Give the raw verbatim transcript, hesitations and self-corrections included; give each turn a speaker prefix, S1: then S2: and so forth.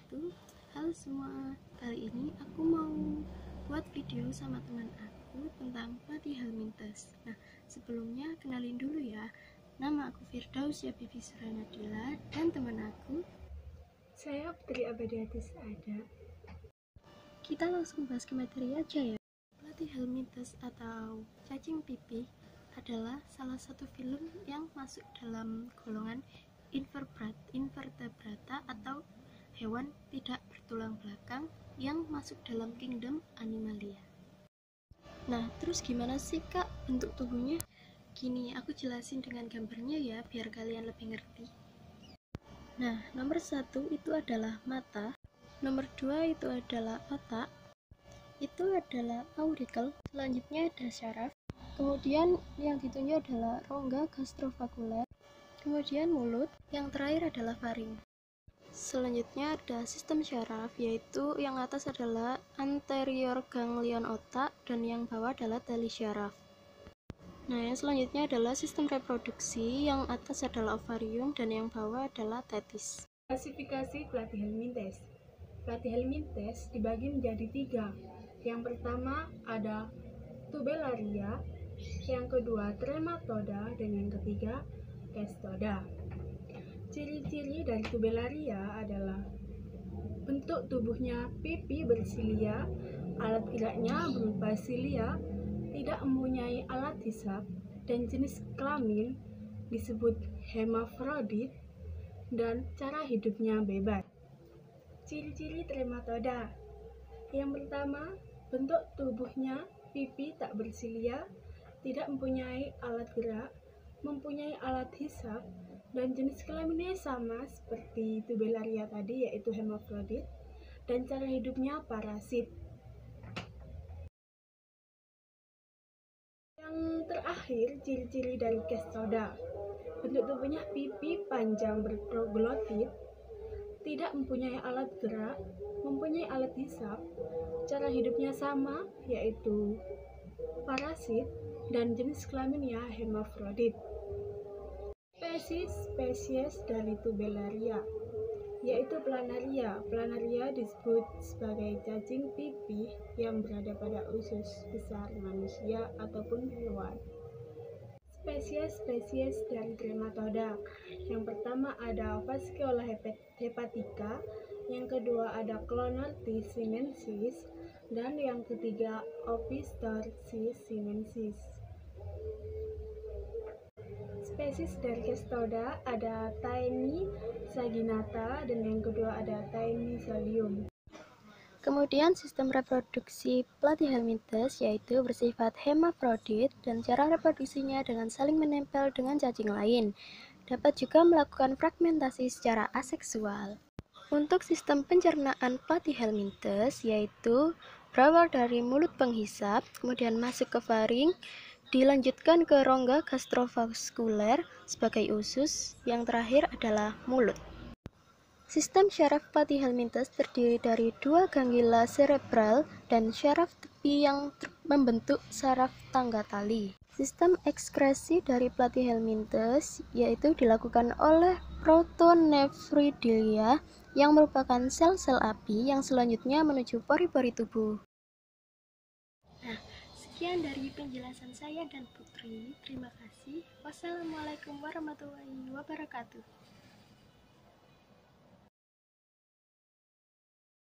S1: wabarakatuh. Halo semua, kali ini aku mau buat video sama teman aku tentang platyhelminthes. Nah, sebelumnya kenalin dulu ya. Nama aku Firdaus Yabibi Suranadila dan teman aku
S2: saya Putri Abadiatis Ada.
S1: Kita langsung bahas ke materi aja ya. Platyhelminthes atau cacing pipih adalah salah satu film yang masuk dalam golongan invertebrata, invertebrata atau hewan tidak bertulang belakang yang masuk dalam kingdom Animalia. Nah, terus gimana sih kak bentuk tubuhnya? Gini, aku jelasin dengan gambarnya ya, biar kalian lebih ngerti. Nah, nomor satu itu adalah mata, nomor dua itu adalah otak, itu adalah aurikel, selanjutnya ada syaraf, kemudian yang ditunjuk adalah rongga gastrovakuler, kemudian mulut, yang terakhir adalah faring. Selanjutnya ada sistem syaraf, yaitu yang atas adalah anterior ganglion otak dan yang bawah adalah tali syaraf. Nah, yang selanjutnya adalah sistem reproduksi, yang atas adalah ovarium dan yang bawah adalah testis.
S2: Klasifikasi platyhelminthes. Platyhelminthes dibagi menjadi tiga. Yang pertama ada Tubellaria, yang kedua Trematoda, dan yang ketiga Cestoda. Ciri-ciri dari Tubellaria adalah bentuk tubuhnya pipi bersilia, alat geraknya berupa silia, tidak mempunyai alat hisap, dan jenis kelamin disebut hermafrodit, dan cara hidupnya bebas. Ciri-ciri Trematoda. Yang pertama, bentuk tubuhnya pipi tak bersilia, tidak mempunyai alat gerak, mempunyai alat hisap, dan jenis kelaminnya sama seperti Tubellaria tadi, yaitu hermafrodit, dan cara hidupnya parasit. Yang terakhir, ciri-ciri dari Cestoda. Bentuk tubuhnya pipi panjang berproglotit, tidak mempunyai alat gerak, mempunyai alat hisap, cara hidupnya sama, yaitu parasit, dan jenis kelaminnya hermafrodit. Spesies-spesies dari Tubellaria, yaitu Planaria. Planaria disebut sebagai cacing pipih yang berada pada usus besar manusia ataupun hewan. Spesies-spesies dari Trematoda. Yang pertama ada Fasciola hepatica, yang kedua ada Clonorchis sinensis, dan yang ketiga Opisthorchis sinensis. Spesies dari Cestoda ada Taeni saginata, dan yang kedua ada Taeni solium.
S1: Kemudian sistem reproduksi platyhelminthes yaitu bersifat hermafrodit dan cara reproduksinya dengan saling menempel dengan cacing lain. Dapat juga melakukan fragmentasi secara aseksual. Untuk sistem pencernaan platyhelminthes yaitu berawal dari mulut penghisap, kemudian masuk ke faring, dilanjutkan ke rongga gastrovaskuler sebagai usus, yang terakhir adalah mulut. Sistem syaraf platyhelminthes terdiri dari dua ganglia cerebral dan syaraf tepi yang membentuk saraf tangga tali. Sistem ekskresi dari platyhelminthes yaitu dilakukan oleh protonefridilia yang merupakan sel-sel api yang selanjutnya menuju pori-pori tubuh. Nah, sekian dari penjelasan saya dan Putri. Terima kasih. Wassalamualaikum warahmatullahi wabarakatuh.